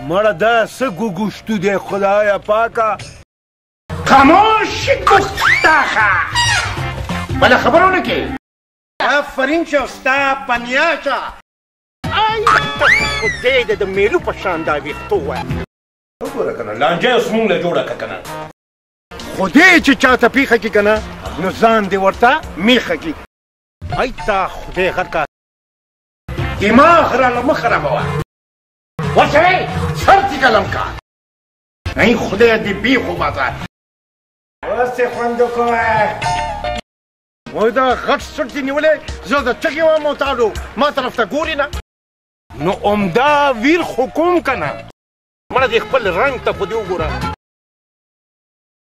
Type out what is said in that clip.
مړه دا څه ګوګوشتو دی خدایا پاکه. خاموش گستاخه بله خبرونه کې آفرین شه ستا پنیا شه. ای خدای دې د میلو په شان دا ویښتو وایه. وګوره که نه لانجه اوس مونږ له جوړه که که نه خدای چې چاته پیښه کي که نه نو ځان دې ورته میخه کي. ای تا خدای غرقه دماغ راله مه خرابوه. ورسوی سر دې قلم کا. ای خدای دې بیخ وباسه. اوس یې خوند وکړه. وای دا غټ سټ دې نیولی زه د ټکې وم او تاړو ما طرف ته ګوري نه. نو عمده ویر خو کوم که نه مړه دې خپل رنګ ته خو دې وګوره.